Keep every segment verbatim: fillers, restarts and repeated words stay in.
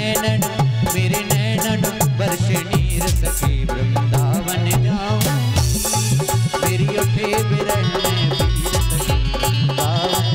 नैनन मेरे नैनन बरसे नीर सखी वृंदावन जाऊं मेरी उठे बिरह में पीर सखी वृंदावन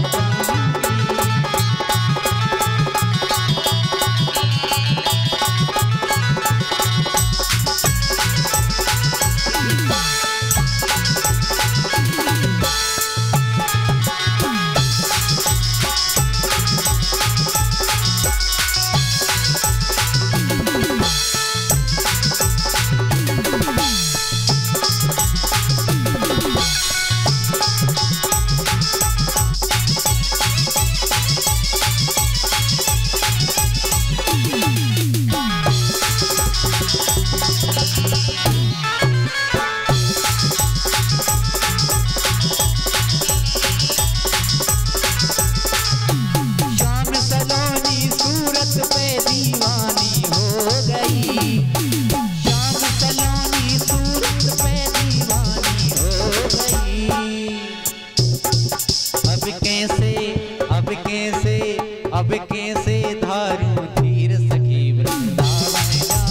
अब कैसे धारूं धीर सखी वृंदावन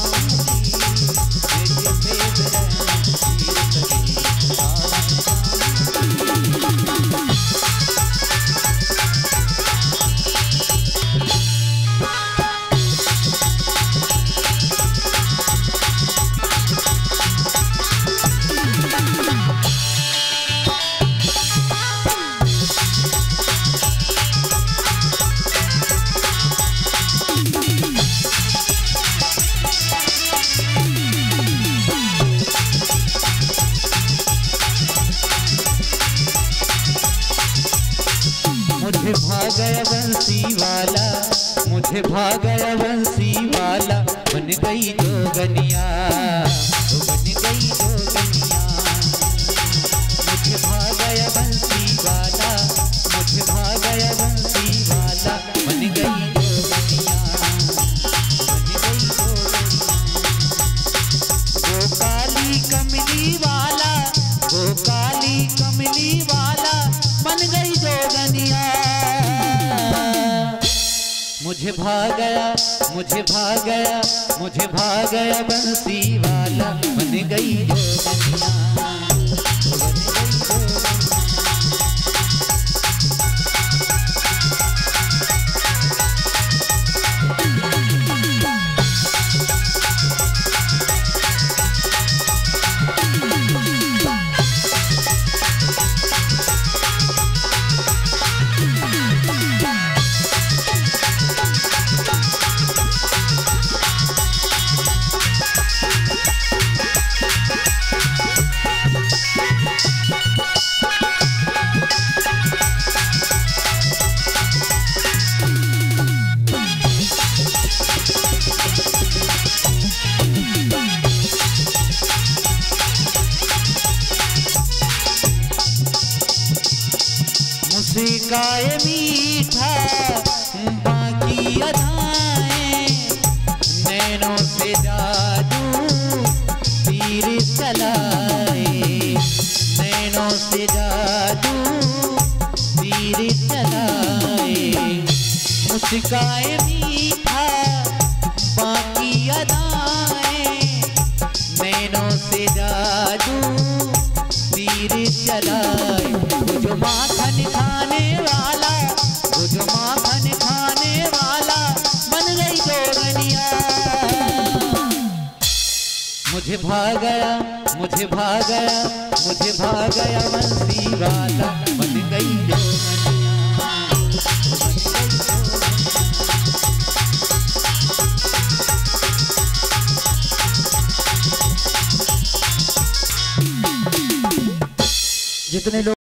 मुझे भागया बंसी वाला मुझे भागया बंसी वाला बन गई जोगनिया बन गई जोगनिया मुझे भागया बंसी वाला मुझे भागया बंसी वाला बन गई जोगनिया बन गई जोगनिया वो काली कमली वाला वो काली कमली वाला बन गई जोगनिया मुझे भागया मुझे भागया मुझे भागया बंसी वाला बन गई जोगनिया बन गई जोगनिया मुस्काए मीठा बाकी अदाएं नैनों से जादू तीर चलाए नैनों से जादू तीर चलाए मुस्काए मीठा बाकी अदाएं नैनों से जादू तीर चलाए वो जो माखन खाने वाला वो जो माखन खाने वाला बन गई जोगनिया मुझे भागया मुझे भागया मुझे भागया बंसी वाला बन गई जोगनिया बन गई जोगनिया जितने लोग